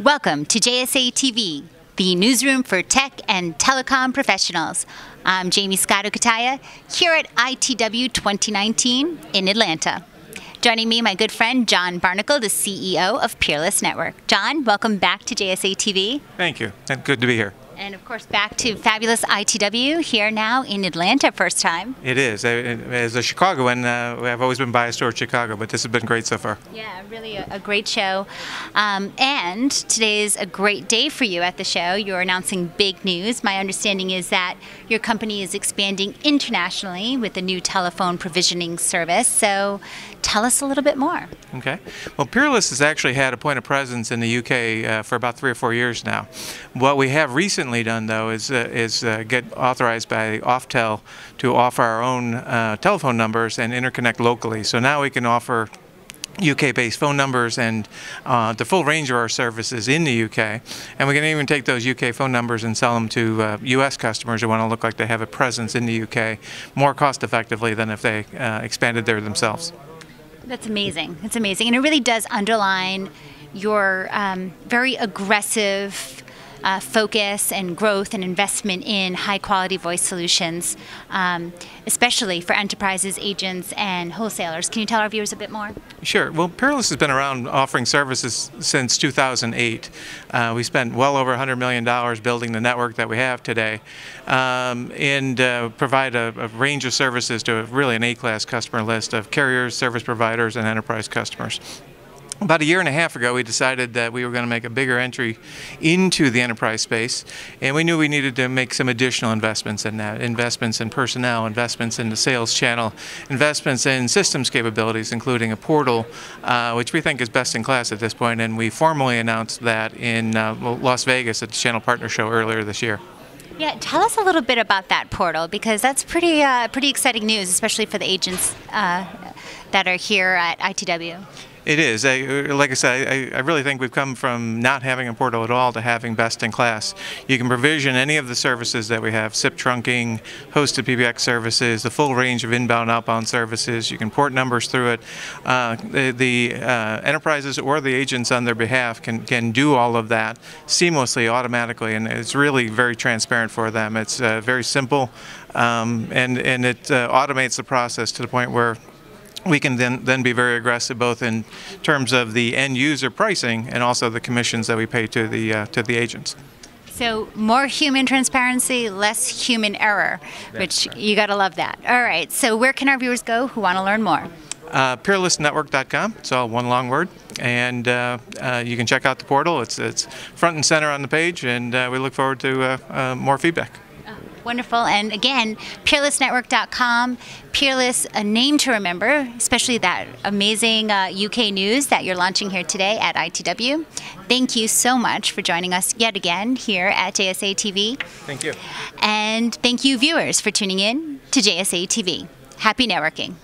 Welcome to JSA TV, the newsroom for tech and telecom professionals. I'm Jamie Scotto-Kataya here at ITW 2019 in Atlanta. Joining me, my good friend John Barnacle, the CEO of Peerless Network. John, welcome back to JSA TV. Thank you, and good to be here. And of course, back to fabulous ITW here now in Atlanta, first time. It is. As a Chicagoan, I've always been biased towards Chicago, but this has been great so far. Yeah, really a great show. And today is a great day for you at the show. You're announcing big news. My understanding is that your company is expanding internationally with a new telephone provisioning service. So tell us a little bit more. Okay. Well, Peerless has actually had a point of presence in the UK for about 3 or 4 years now. What we have recently done, though, is get authorized by Oftel to offer our own telephone numbers and interconnect locally. So now we can offer UK-based phone numbers and the full range of our services in the UK. And we can even take those UK phone numbers and sell them to US customers who want to look like they have a presence in the UK more cost-effectively than if they expanded there themselves. That's amazing. It's amazing. And it really does underline your very aggressive focus and growth and investment in high-quality voice solutions, especially for enterprises, agents, and wholesalers. Can you tell our viewers a bit more? Sure. Well, Peerless has been around offering services since 2008. We spent well over $100 million building the network that we have today, and provide a range of services to really an A-class customer list of carriers, service providers, and enterprise customers. About 1.5 years ago, we decided that we were going to make a bigger entry into the enterprise space, and we knew we needed to make some additional investments in that. Investments in personnel, investments in the sales channel, investments in systems capabilities, including a portal, which we think is best in class at this point, and we formally announced that in Las Vegas at the Channel Partner Show earlier this year. Yeah, tell us a little bit about that portal, because that's pretty exciting news, especially for the agents that are here at ITW. It is. Like I said, I really think we've come from not having a portal at all to having best in class. You can provision any of the services that we have, SIP trunking, hosted PBX services, the full range of inbound, outbound services. You can port numbers through it. The enterprises or the agents on their behalf can do all of that seamlessly, automatically, and it's really very transparent for them. It's very simple, and it automates the process to the point where we can then be very aggressive both in terms of the end user pricing and also the commissions that we pay to the agents. So more human transparency, less human error, which you got to love that. All right, so where can our viewers go who want to learn more? Peerlessnetwork.com. It's all one long word, and you can check out the portal. It's front and center on the page, and we look forward to more feedback. Wonderful. And again, peerlessnetwork.com. Peerless, a name to remember, especially that amazing UK news that you're launching here today at ITW. Thank you so much for joining us yet again here at JSA TV. Thank you. And thank you, viewers, for tuning in to JSA TV. Happy networking.